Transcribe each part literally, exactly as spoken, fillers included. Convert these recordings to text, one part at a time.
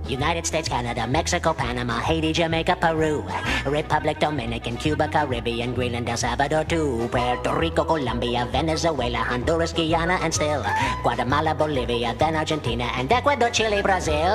United States, Canada, Mexico, Panama, Haiti, Jamaica, Peru, Republic Dominican, Cuba, Caribbean, Greenland, El Salvador, too, Puerto Rico, Colombia, Venezuela, Honduras, Guyana, and still Guatemala, Bolivia, then Argentina, and Ecuador, Chile, Brazil.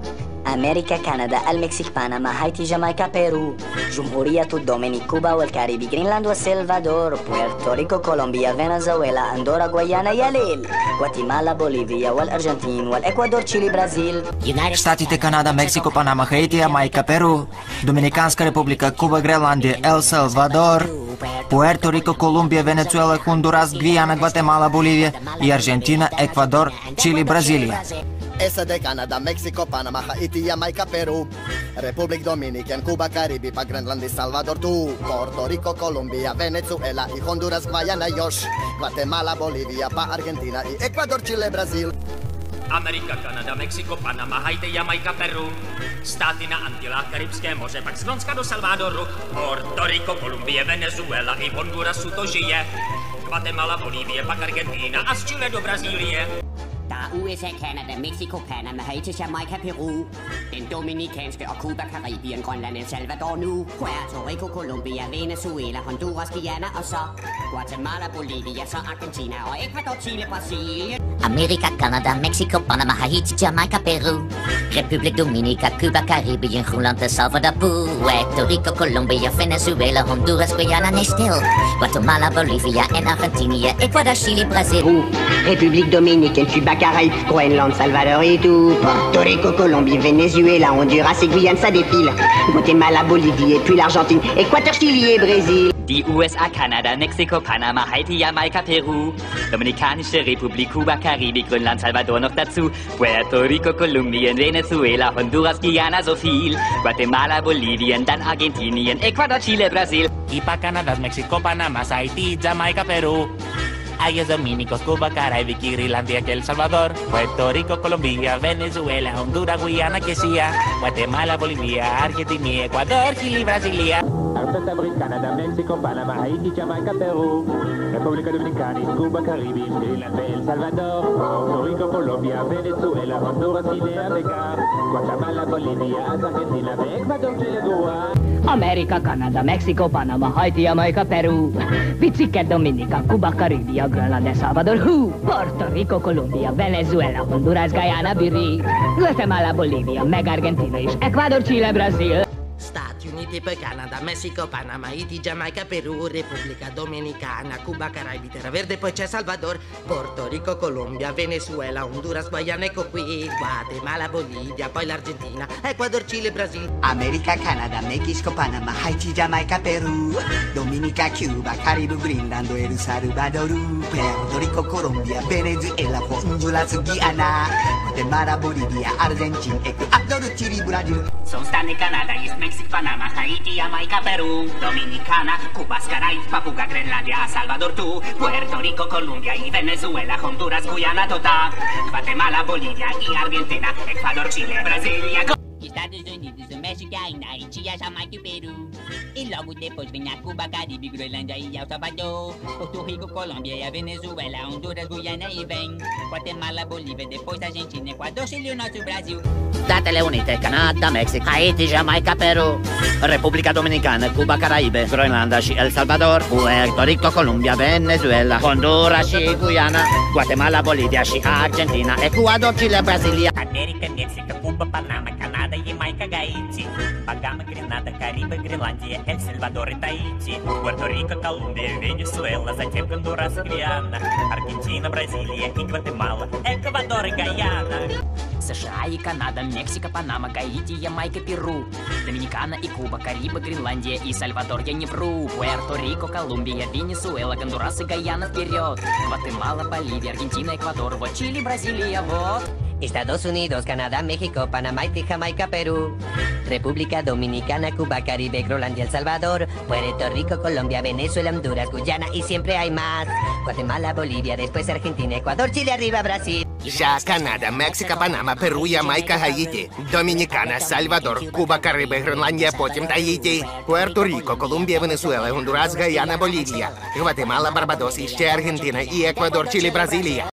أمريكا، كندا، المكسيك، بنما، هايتي، جامايكا، بيرو، جمهورية الدومينيك، كوبا والكاريبي، غرينلاند والسلفادور، بويرتوريكو، كولومبيا، فنزويلا، أندورا، غويانا، يا ليل، غواتيمالا، بوليفيا والأرجنتين والإكوادور، تشيلي، برازيل. Штатите Канада, Мексико, Панама, Хаити, Ямайка, Перу, Доминиканска република, Куба, Гренландия, Ел Салвадор, Пуерто Рико, Колумбия, Венецуела, Хондурас, Гвиана, Гватемала, Боливия и Аржентина, Эквадор, Чили, Бразилия. S D, Canada, Mexico, Panama, Haiti, Jamaica, Peru, Republic Dominican, Cuba, Caribe, Greenland y Salvador, tú, Puerto Rico, Colombia, Venezuela y Honduras, Guyana, Yosh, Guatemala, Bolivia, pa Argentina y Ecuador, Chile, Brasil. Amerika, Kanada, Meksiko, Panama, Haiti, Jamajka, Peru, Státy na Antila, Karibské moře, pak z Grónska do Salvadoru, Puerto Rico, Kolumbie, Venezuela i Hondurasu to žije, Guatemala, Bolívie, pak Argentina a z Chile do Brazílie. Der er U S A, Canada, Mexico, Panama, Haiti, Jamaica, Peru, den dominikanske og Cuba, Caribien, Grønland, El Salvador nu, Puerto Rico, Colombia, Venezuela, Honduras, Guyana og så Guatemala, Bolivia, så Argentina og Ecuador, Chile, Brasilien. Amerika, Canada, Mexico, Panama, Haiti, Jamaica, Peru, Republik Dominica, Cuba, Caribbean, Greenland, El Salvador, Puerto Rico, Colombia, Venezuela, Honduras, Guyana, nee stil, Guatemala, Bolivia en Argentinië, Ecuador, Chili, Brazil. République Dominicaine, Cuba, Caraïbes, Groenland, Salvador et tout. Puerto Rico, Colombie, Venezuela, Honduras et Guyane, ça défile. Guatemala, Bolivie et puis l'Argentine, Équateur, Chili et Brésil. Die U S A, Kanada, Mexiko, Panama, Haiti, Jamaica, Peru, Dominikanische Republik, Kuba, Karibik, Grönland, Salvador noch dazu, Puerto Rico, Kolumbien, Venezuela, Honduras, Guyana, so viel, Guatemala, Bolivien, dann Argentinien, Ecuador, Chile, Brasil. Ipa, Canada, Mexico, Panama, Haiti, Jamaica, Peru, Ayos Dominicos, Cuba, Caribe, Irlandia, El Salvador, Puerto Rico, Colombia, Venezuela, Honduras, Guyana, que sea, Guatemala, Bolivia, Argentina, Ecuador, Chile, Brasilia. Argentina, Canada, Mexico, Panama, Haiti, Jamaica, Peru, República Dominicana, Cuba, Caribe, Irlanda, El Salvador, Puerto Rico, Colombia, Venezuela, Honduras, Chile, Africa, Guatemala, Bolivia, Argentina, Ecuador, Chile, Goa. Amerika, Kanada, Mexico, Panama, Haiti, Jamaica, Peru, Pizzica, Dominica, Cuba, Caribia, Grönland, El Salvador, Hu, Puerto Rico, Colombia, Venezuela, Honduras, Guyana, Biri, Guatemala, Bolivia, meg Argentina és Ecuador, Chile, Brazil. Stati Uniti per Canada, Messico, Panama, Haiti, Jamaica, Perù, Repubblica Dominicana, Cuba, Caraibi, Terra Verde, poi c'è Salvador, Porto Rico, Colombia, Venezuela, Honduras, Guyana, ecco qui, Guatemala, Bolivia, poi l'Argentina, Ecuador, Cile, Brasile. America, Canada, Mexico, Panama, Haiti, Jamaica, Perù, Dominica, Cuba, Caribe, Greenland, El Salvador, Puerto Rico, Colombia, Venezuela, Honduras, Guyana, Guatemala, Bolivia, Argentina, Ecuador, Chile, Brasil. Są Stany, Kanada, jest Meksyk, Panama, Haiti, Jamaica, Peru, Dominicana, Cuba, Caraïbes, Papua, Grenlandia, Salvador, tu, Puerto Rico, Colombia y Venezuela, Honduras, Guyana, tota, Guatemala, Bolivia y Argentina, Ecuador, Chile, Brasilia. Estados Unidos, México, Haiti, Jamaica e Peru. E logo depois vem a Cuba, Caribe, Groenlândia e El Salvador. Porto Rico, Colômbia e a Venezuela, Honduras, Guyana e vem Guatemala, Bolívia, depois Argentina, Equador, Chile e o nosso Brasil. Statele Unite, Canada, Mexico, Haiti, Jamaica, Peru, Repubblica Dominicana, Cuba, Caraïbes, Groenlândia și El Salvador, Puerto Rico, Colombia, Venezuela, Honduras și Guyana, Guatemala, Bolivia și Argentina, Ecuador, Chile, Brasilia. Америка, Мексика, Куба, Панама, Канада, Ямайка, Гаити, Багама, Гренада, Карибы, Гренландия, Эль Сальвадор и Таити, Пуэрто-Рико, Колумбия, Венесуэла, затем Гондурас, Гвиана, Аргентина, Бразилия и Гватемала, Эквадор и Гаяна. США и Канада, Мексика, Панама, Гаити, Ямайка, Перу, Доминикана и Куба, Карибы, Гренландия и Сальвадор, я не вру, Пуэрто-Рико, Колумбия, Венесуэла, Гондурас и Гаяна вперед, Гватемала, Боливия, Аргентина, Эквадор, вот Чили, Бразилия, вот. Estados Unidos, Canadá, México, Panamá, Haití, Jamaica, Perú, República Dominicana, Cuba, Caribe, Groenlandia, El Salvador, Puerto Rico, Colombia, Venezuela, Honduras, Guyana y siempre hay más. Guatemala, Bolivia, después Argentina, Ecuador, Chile, arriba Brasil. Ya Canada, México, Panama, Перу, Ямайка, Гаїті, Домінікана, Сальвадор, Куба, Кариби, Гренландія, потім Таїті, Пуерто-Ріко, Колумбія, Венесуела, Гондурас, Гаяна, Болівія, Гватемала, Барбадос, і ще Аргентина і Еквадор, Чилі, Бразилія.